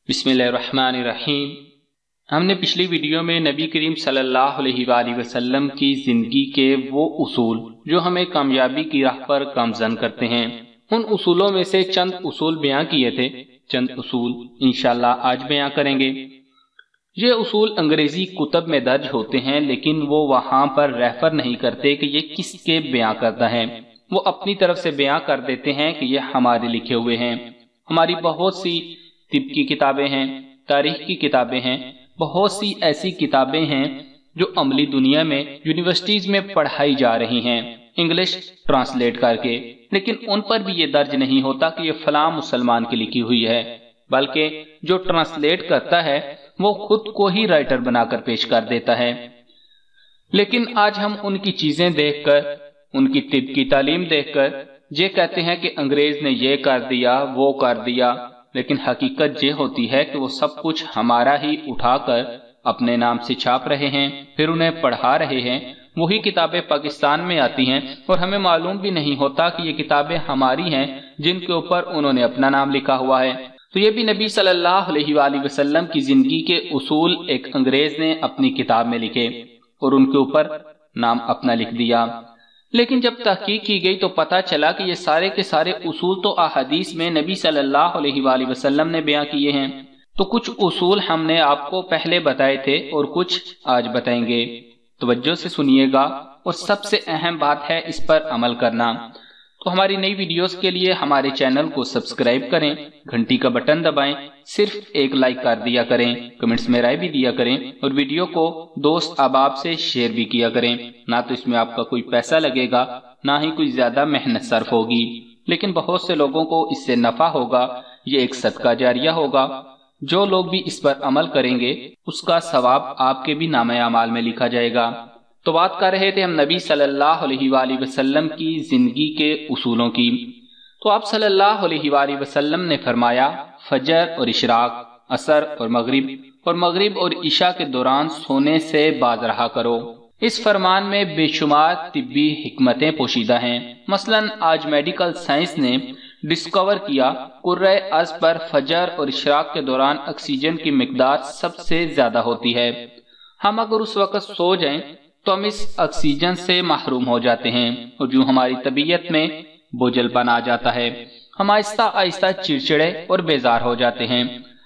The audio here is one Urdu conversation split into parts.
बिस्मिल्लाहिर्रहमानिर्रहीम। हमने पिछली वीडियो में नबी करीम सल्लल्लाहु अलैहि वसल्लम की जिंदगी के वो उसूल जो हमें कामयाबी की राह पर गामज़न करते हैं, उन उसूलों में से चंद उसूल बयां किए थे। चंद उसूल इंशाअल्लाह आज बयां करेंगे। ये उसूल अंग्रेजी कुतब में दर्ज होते हैं, लेकिन वो वहां पर रेफर नहीं करते कि ये किसके बयां करता है। वो अपनी तरफ से बयां कर देते हैं कि ये हमारे लिखे हुए हैं। हमारी बहुत सी तिब की किताबें हैं, तारीख की किताबें हैं, बहुत सी ऐसी किताबें हैं जो अमली दुनिया में यूनिवर्सिटीज में पढ़ाई जा रही हैं इंग्लिश ट्रांसलेट करके, लेकिन उन पर भी ये दर्ज नहीं होता कि ये फलां मुसलमान की लिखी हुई है, बल्कि जो ट्रांसलेट करता है वो खुद को ही राइटर बनाकर पेश कर देता है। लेकिन आज हम उनकी चीजें देखकर, उनकी तिब की तालीम देखकर ये कहते हैं कि अंग्रेज ने ये कर दिया, वो कर दिया, लेकिन हकीकत ये होती है कि वो सब कुछ हमारा ही उठाकर अपने नाम से छाप रहे हैं, फिर उन्हें पढ़ा रहे हैं। वही किताबें पाकिस्तान में आती हैं और हमें मालूम भी नहीं होता कि ये किताबें हमारी हैं जिनके ऊपर उन्होंने अपना नाम लिखा हुआ है। तो ये भी नबी सल्लल्लाहु अलैहि वसल्लम की जिंदगी के उसूल एक अंग्रेज ने अपनी किताब में लिखे और उनके ऊपर नाम अपना लिख दिया। लेकिन जब तहकीक की गई तो पता चला कि ये सारे के सारे उसूल तो अहादीस में नबी सल्लल्लाहु अलैहि वसल्लम ने बयां किए हैं। तो कुछ उसूल हमने आपको पहले बताए थे और कुछ आज बताएंगे। तवज्जो से सुनिएगा और सबसे अहम बात है इस पर अमल करना। तो हमारी नई वीडियोस के लिए हमारे चैनल को सब्सक्राइब करें, घंटी का बटन दबाएं, सिर्फ एक लाइक कर दिया करें, कमेंट्स में राय भी दिया करें और वीडियो को दोस्त अहबाब से शेयर भी किया करें। ना तो इसमें आपका कोई पैसा लगेगा, ना ही कोई ज्यादा मेहनत सर्फ होगी, लेकिन बहुत से लोगों को इससे नफा होगा। ये एक सदका जारिया होगा। जो लोग भी इस पर अमल करेंगे उसका सवाब आपके भी नामे अमाल में लिखा जाएगा। तो बात कर रहे थे हम नबी सल्लल्लाहु अलैहि वसल्लम की जिंदगी के उसूलों की। तो आप सल्लल्लाहु अलैहि वसल्लम ने फरमाया, फजर और इशराक, असर और मगरिब और इशा के दौरान सोने से बाज रहा करो। इस फरमान में बेशुमार तिब्बी हिकमतें पोशीदा हैं। मसलन आज मेडिकल साइंस ने डिस्कवर किया कुर्रे अर्ज पर फजर और इशराक के दौरान ऑक्सीजन की मिकदार सबसे ज्यादा होती है। हम अगर उस वक्त सो जाएं तो हम इस ऑक्सीजन से महरूम हो जाते हैं और जो हमारी तबीयत में बोझलपन आ जाता है, हम आहिस्ता आहिस्ता चिड़चिड़े और बेजार हो जाते हैं।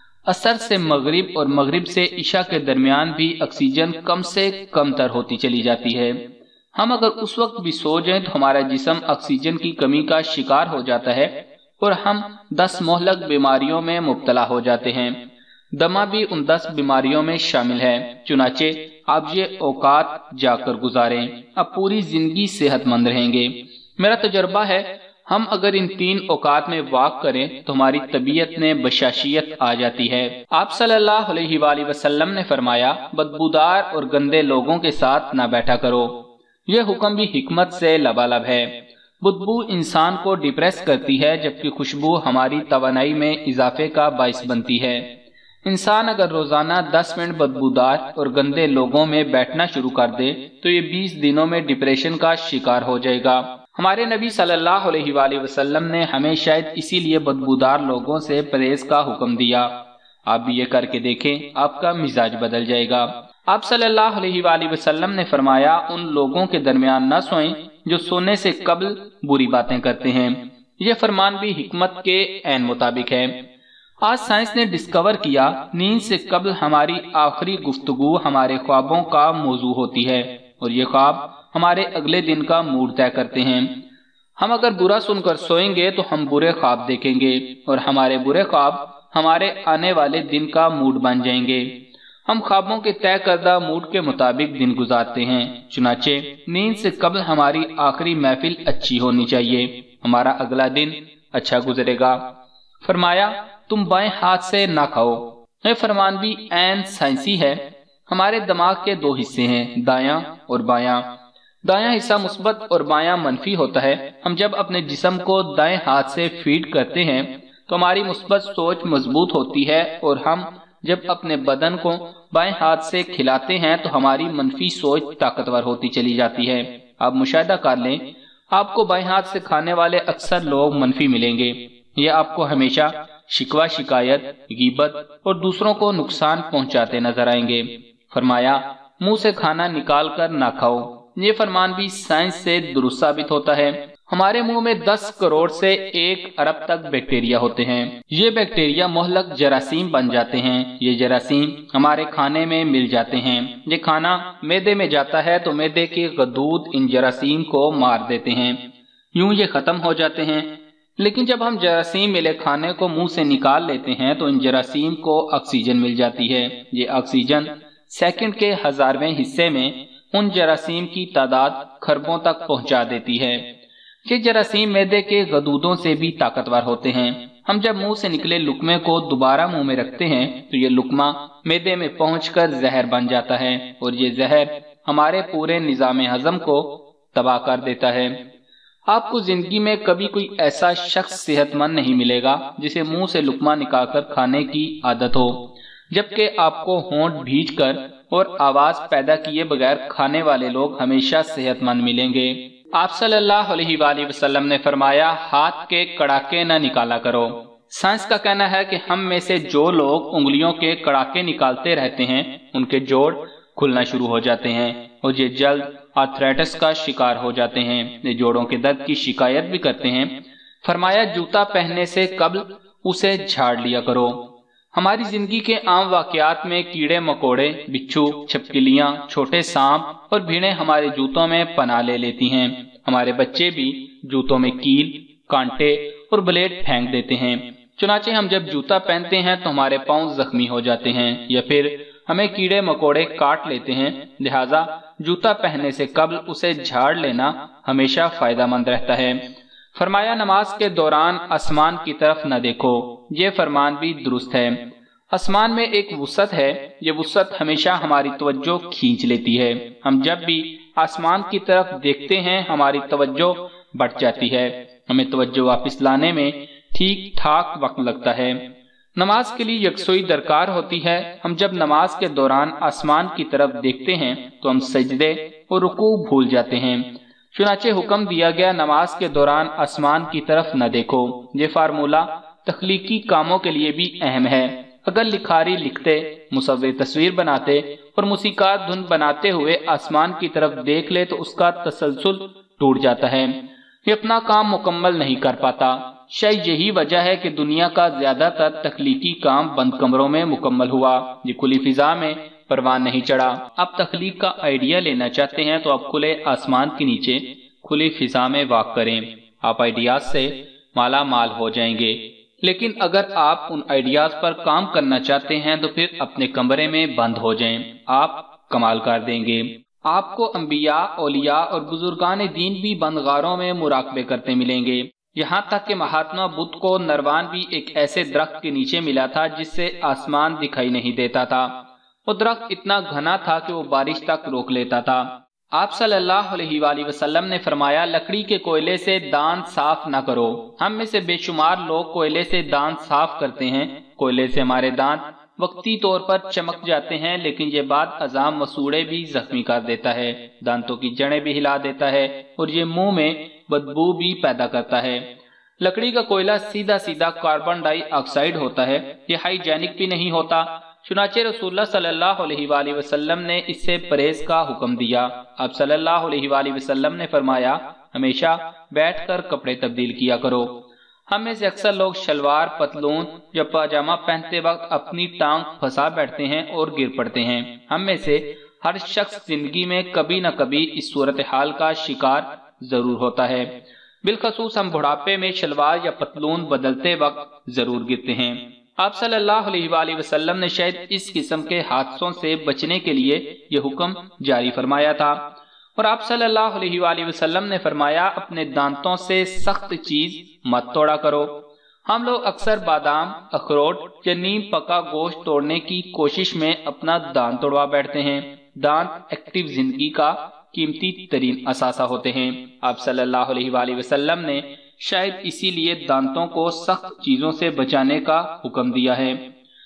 असर से मगरिब और मगरिब से इशा के दरमियान भी ऑक्सीजन कम से कम तर होती चली जाती है। हम अगर उस वक्त भी सो जाएं तो हमारा जिस्म ऑक्सीजन की कमी का शिकार हो जाता है और हम 10 मोहलक बीमारियों में मुब्तला हो जाते हैं। दमा भी उन 10 बीमारियों में शामिल है। चुनाचे आप ये औकात जाकर गुजारें, अब पूरी जिंदगी सेहतमंद रहेंगे। मेरा तजुर्बा है, हम अगर इन 3 औकात में वाक करें तो हमारी तबीयत में बशाशियत आ जाती है। आप सल्लल्लाहु अलैहि वसल्लम ने फरमाया, बदबूदार और गंदे लोगों के साथ ना बैठा करो। यह हुक्म भी हिकमत से लबालब है। बदबू इंसान को डिप्रेस करती है, जबकि खुशबू हमारी तवानाई में इजाफे का बाइस बनती है। इंसान अगर रोजाना 10 मिनट बदबूदार और गंदे लोगों में बैठना शुरू कर दे तो ये 20 दिनों में डिप्रेशन का शिकार हो जाएगा। हमारे नबी सल्लल्लाहु अलैहि वसल्लम ने हमें शायद इसीलिए बदबूदार लोगों से परहेज का हुक्म दिया। आप भी ये करके देखें, आपका मिजाज बदल जाएगा। आप सल्लल्लाहु अलैहि वसल्लम ने फरमाया, उन लोगों के दरमियान न सोएं जो सोने से कबल बुरी बातें करते हैं। यह फरमान भी हिकमत के ऐन मुताबिक है। आज साइंस ने डिस्कवर किया, नींद से कबल हमारी आखिरी गुफ्तगू हमारे ख्वाबों का मौजू होती है और ये ख्वाब हमारे अगले दिन का मूड तय करते हैं। हम अगर बुरा सुनकर सोएंगे तो हम बुरे ख्वाब देखेंगे और हमारे बुरे ख्वाब हमारे आने वाले दिन का मूड बन जाएंगे। हम ख्वाबों के तय करदा मूड के मुताबिक दिन गुजारते हैं। चुनाचे नींद से कबल हमारी आखिरी महफिल अच्छी होनी चाहिए, हमारा अगला दिन अच्छा गुजरेगा। फरमाया, तुम बाएं हाथ से ना खाओ। यह फरमान भी ऐन साइंसी है। हमारे दिमाग के 2 हिस्से हैं, दायां और बायां। दायां हिस्सा मुस्बत और बायां मनफी होता है। हम जब अपने जिस्म को दाएं हाथ से फीड करते हैं तो हमारी मुस्बत सोच मजबूत होती है और हम जब अपने बदन को बाएं हाथ से खिलाते हैं तो हमारी मनफी सोच ताकतवर होती चली जाती है। आप मुशाहिदा कर लें, आपको बाएं हाथ से खाने वाले अक्सर लोग मनफी मिलेंगे। यह आपको हमेशा شکوہ شکایت، غیبت اور دوسروں کو نقصان پہنچاتے نظر آئیں گے۔ فرمایا منہ سے کھانا نکال کر نہ کھاؤ۔ یہ فرمان بھی سائنس سے درست ثابت ہوتا ہے۔ ہمارے منہ میں 10 کروڑ سے 1 ارب تک بیکٹیریا ہوتے ہیں۔ یہ بیکٹیریا مہلک جراثیم بن جاتے ہیں۔ یہ جراثیم ہمارے کھانے میں مل جاتے ہیں۔ یہ کھانا معدے میں جاتا ہے تو معدے کے غدود ان جراثیم کو مار دیتے ہیں، یوں یہ ختم ہو جاتے ہیں۔ لیکن جب ہم جراثیم ملے کھانے کو منہ سے نکال لیتے ہیں تو ان جراثیم کو آکسیجن مل جاتی ہے۔ یہ آکسیجن سیکنڈ کے 1000ویں حصے میں ان جراثیم کی تعداد کھربوں تک پہنچا دیتی ہے۔ یہ جراثیم معدے کے غدودوں سے بھی طاقتور ہوتے ہیں۔ ہم جب منہ سے نکلے لقمے کو دوبارہ منہ میں رکھتے ہیں تو یہ لقمہ معدے میں پہنچ کر زہر بن جاتا ہے اور یہ زہر ہمارے پورے نظام ہضم کو تباہ کر دیتا ہے۔ آپ کو زندگی میں کبھی کوئی ایسا شخص صحت مند نہیں ملے گا جسے منہ سے لقمہ نکال کر کھانے کی عادت ہو، جبکہ آپ کو ہونٹ بھیج کر اور آواز پیدا کیے بغیر کھانے والے لوگ ہمیشہ صحت مند ملیں گے۔ آپ صلی اللہ علیہ وآلہ وسلم نے فرمایا ہاتھ کے کڑاکے نہ نکالا کرو۔ سائنس کا کہنا ہے کہ ہم میں سے جو لوگ انگلیوں کے کڑاکے نکالتے رہتے ہیں ان کے جوڑ کھلنا شروع ہو جاتے ہیں اور یہ جلد آرتھرائٹس کا شکار ہو جاتے ہیں۔ یہ جوڑوں کے درد کی شکایت بھی کرتے ہیں۔ فرمایا جوتا پہننے سے قبل اسے جھاڑ لیا کرو۔ ہماری زندگی کے عام واقعات میں کیڑے مکوڑے، بچھو، چھپکلیاں، چھوٹے سانپ اور بھیڑیں ہمارے جوتوں میں پناہ لے لیتی ہیں۔ ہمارے بچے بھی جوتوں میں کیل، کانٹے اور بلیڈ پھینک دیتے ہیں۔ چنانچہ ہم جب جوتا پہنتے ہیں تو ہمارے پاؤں زخمی ہو جاتے ہیں یا پھر ہمیں کیڑے مکوڑے کاٹ لیتے ہیں۔ لہٰذا جوتا پہننے سے قبل اسے جھاڑ لینا ہمیشہ فائدہ مند رہتا ہے۔ فرمایا نماز کے دوران آسمان کی طرف نہ دیکھو۔ یہ فرمان بھی درست ہے۔ آسمان میں ایک وسعت ہے، یہ وسعت ہمیشہ ہماری توجہ کھینچ لیتی ہے۔ ہم جب بھی آسمان کی طرف دیکھتے ہیں ہماری توجہ بڑھ جاتی ہے۔ ہمیں توجہ واپس لانے میں ٹھیک ٹھاک وقت لگتا ہے۔ نماز کے لیے یکسوئی درکار ہوتی ہے۔ ہم جب نماز کے دوران آسمان کی طرف دیکھتے ہیں تو ہم سجدے اور رکوع بھول جاتے ہیں۔ چنانچہ حکم دیا گیا نماز کے دوران آسمان کی طرف نہ دیکھو۔ یہ فارمولہ تخلیقی کاموں کے لیے بھی اہم ہے۔ اگر لکھاری لکھتے، مصور تصویر بناتے اور موسیقار دھن بناتے ہوئے آسمان کی طرف دیکھ لے تو اس کا تسلسل ٹوٹ جاتا ہے، یہ اپنا کام مکمل نہیں کر پاتا۔ شاید یہی وجہ ہے کہ دنیا کا زیادہ تر تخلیقی کام بند کمروں میں مکمل ہوا، یہ کھلی فضا میں پروان نہیں چڑھا۔ آپ تخلیق کا آئیڈیا لینا چاہتے ہیں تو آپ کھلے آسمان کے نیچے کھلی فضا میں واک کریں، آپ آئیڈیاز سے مالا مال ہو جائیں گے۔ لیکن اگر آپ ان آئیڈیاز پر کام کرنا چاہتے ہیں تو پھر اپنے کمرے میں بند ہو جائیں، آپ کمال کر دیں گے۔ آپ کو انبیاء، اولیاء اور بزرگان دین بھی بند غاروں میں مراقبے کرتے ملیں گے۔ یہاں تک کہ مہاتما بدھ کو نروان بھی ایک ایسے درخت کے نیچے ملا تھا جس سے آسمان دکھائی نہیں دیتا تھا۔ وہ درخت اتنا گھنا تھا کہ وہ بارش تک روک لیتا تھا۔ آپ صلی اللہ علیہ وآلہ وسلم نے فرمایا لکڑی کے کوئلے سے دانت صاف نہ کرو۔ ہم میں سے بے شمار لوگ کوئلے سے دانت صاف کرتے ہیں۔ کوئلے سے ہمارے دانت وقتی طور پر چمک جاتے ہیں، لیکن یہ بعد ازاں مسوڑے بھی زخمی کر دیتا ہے، دانتوں کی جڑیں بھی ہلا دیتا ہے اور یہ منہ میں بدبو بھی پیدا کرتا ہے۔ لکڑی کا کوئلہ سیدھا سیدھا کاربن ڈائی آکسائیڈ ہوتا ہے، یہ ہائیجینک بھی نہیں ہوتا۔ چنانچہ رسول اللہ صلی اللہ علیہ وآلہ وسلم نے اس سے پرہیز کا حکم دیا۔ آپ صلی اللہ علیہ وآلہ وسلم نے فرمایا ہمیشہ بیٹھ کر کپڑے تبدیل کیا کرو۔ ہم میں سے اکثر لوگ شلوار، پتلون یا پاجامہ پہنتے وقت اپنی ٹانگ پھنسا بیٹھتے ہیں اور گر پڑتے ہیں۔ ہم میں سے ہر شخص زندگی میں کبھی نہ کبھی اس صورتحال کا شکار ضرور ہوتا ہے۔ بالخصوص ہم بڑھاپے میں شلوار یا پتلون بدلتے وقت ضرور گرتے ہیں۔ آپ صلی اللہ علیہ وآلہ وسلم نے شاید اس قسم کے حادثوں سے بچنے کے لیے یہ حکم جاری فرمایا تھا، اور آپ صلی اللہ علیہ وآلہ وسلم نے فرمایا اپنے دانتوں سے سخت چیز مت توڑا کرو۔ ہم لوگ اکثر بادام، اخروٹ یا نیم پکا گوشت توڑنے کی کوشش میں اپنا دانت توڑوا بیٹھتے ہیں۔ دانت ایکٹیو زندگی کا قیمتی ترین اثاثہ ہوتے ہیں۔ آپ صلی اللہ علیہ وآلہ وسلم نے شاید اسی لیے دانتوں کو سخت چیزوں سے بچانے کا حکم دیا ہے۔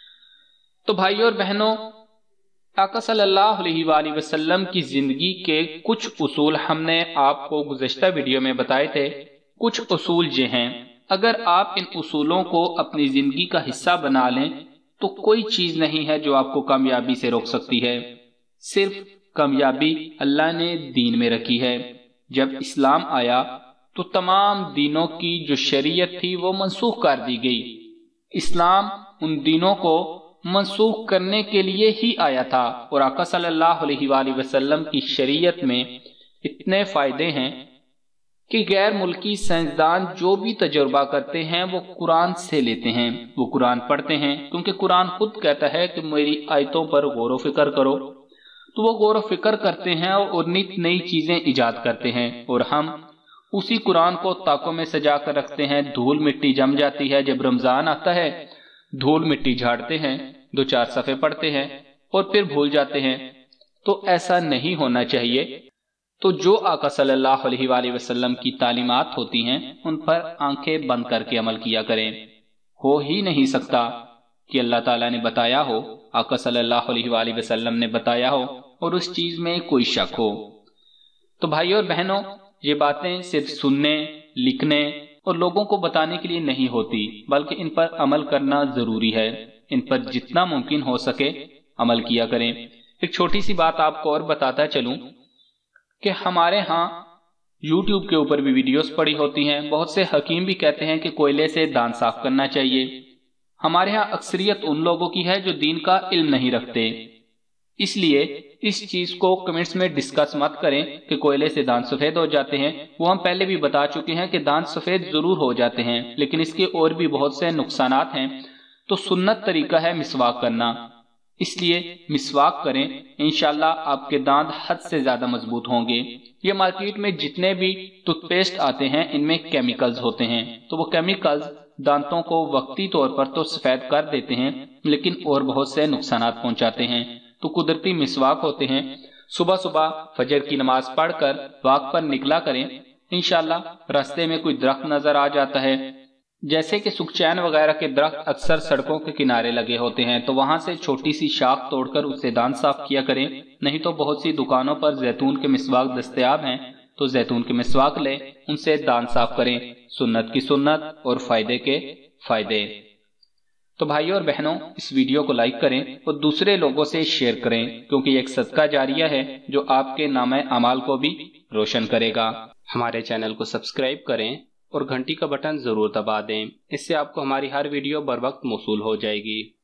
تو بھائیوں اور بہنوں، آقا صلی اللہ علیہ وآلہ وسلم کی زندگی کے کچھ اصول ہم نے آپ کو گزشتہ ویڈیو میں بتائے تھے۔ کچھ اصول یہ ہیں، اگر آپ ان اصولوں کو اپنی زندگی کا حصہ بنا لیں تو کوئی چیز نہیں ہے جو آپ کو کامیابی سے روک سکتی ہے۔ صرف کامیابی اللہ نے دین میں رکھی ہے۔ جب اسلام آیا تو تمام دینوں کی جو شریعت تھی وہ منسوخ کر دی گئی۔ اسلام ان دینوں کو منسوخ کرنے کے لیے ہی آیا تھا، اور آقا صلی اللہ علیہ وآلہ وسلم کی شریعت میں اتنے فائدے ہیں کہ غیر ملکی سائنسدان جو بھی تجربہ کرتے ہیں وہ قرآن سے لیتے ہیں، وہ قرآن پڑھتے ہیں، کیونکہ قرآن خود کہتا ہے کہ میری آیتوں پر غور و فکر کرو، تو وہ غور و فکر کرتے ہیں اور نئی نئی چیزیں ایجاد کرتے ہیں، اور ہم اسی قرآن کو طاقوں میں سجا کر رکھتے ہیں۔ دھول مٹی جم جاتی ہے، جب رمضان آتا ہے دھول مٹی جھاڑتے ہیں، 2-4 صفحے پڑھتے ہیں اور پھر بھول جاتے ہیں۔ تو ایسا نہیں ہونا چاہیے۔ تو جو آقا صلی اللہ علیہ وآلہ وسلم کی تعلیمات ہوتی ہیں ان پر آنکھیں بند کر کے عمل کیا کریں۔ ہو ہی نہیں سکتا کہ اللہ تعالیٰ نے بتایا ہو، آقا صلی اللہ علیہ وآلہ وسلم نے بتایا ہو اور اس چیز میں کوئی شک ہو۔ تو بھائیو اور بہنوں، یہ باتیں صرف سننے، لکھنے اور لوگوں کو بتانے کے لیے نہیں ہوتی، بلکہ ان پر عمل کرنا ضروری ہے۔ ان پر جتنا ممکن ہو سکے عمل کیا کریں۔ ایک چھوٹی سی بات آپ کو اور بتاتا چلوں کہ ہمارے ہاں یوٹیوب کے اوپر بھی ویڈیوز پڑی ہوتی ہیں۔ بہت سے حکیم بھی کہتے ہیں کہ کوئلے سے دان صاف کرنا چاہیے۔ ہمارے ہاں اکثریت ان لوگوں کی ہے جو دین کا علم نہیں رکھتے، اس لیے اس چیز کو کمنٹس میں ڈسکس مت کریں کہ کوئلے سے دانت سفید ہو جاتے ہیں۔ وہ ہم پہلے بھی بتا چکے ہیں کہ دانت سفید ضرور ہو جاتے ہیں، لیکن اس کے اور بھی بہت سے نقصانات ہیں۔ تو سنت طریقہ ہے مسواک کرنا، اس لیے مسواک کریں، انشاءاللہ آپ کے دانت حد سے زیادہ مضبوط ہوں گے۔ یہ مارکیٹ میں جتنے بھی ٹوتھ پیسٹ آتے ہیں ان میں کیمیکلز ہوتے ہیں، تو وہ کیمیکلز دانتوں کو وقتی طور پر تو سفید کر دیتے ہیں لیکن اور بہت سے نقصانات پہنچاتے ہیں۔ تو قدرتی مسواک ہوتے ہیں۔ صبح صبح فجر کی نماز پڑھ کر واک پر نکلا کریں، انشاءاللہ راستے میں کوئی درخت نظر آ جاتا ہے، جیسے کہ سکچین وغیرہ کے درخت اکثر سڑکوں کے کنارے لگے ہوتے ہیں، تو وہاں سے چھوٹی سی شاخ توڑ کر اس سے دانت صاف کیا کریں۔ نہیں تو بہت سی دکانوں پر زیتون کے مسواک دستیاب ہیں، تو زیتون کے مسواک لیں، ان سے دانت صاف کریں۔ سنت کی سنت اور فائدے کے فائدے۔ تو بھائیوں اور بہنوں، اس ویڈیو کو لائک کریں اور دوسرے لوگوں سے شیئر کریں، کیونکہ یہ ایک صدقہ جاریہ ہے جو آپ کے نامہ اعمال کو بھی روشن کرے گا۔ ہمارے چینل کو سبسکرائب کریں اور گھنٹی کا بٹن ضرور دبا دیں، اس سے آپ کو ہماری ہر ویڈیو بر وقت موصول ہو جائے گی۔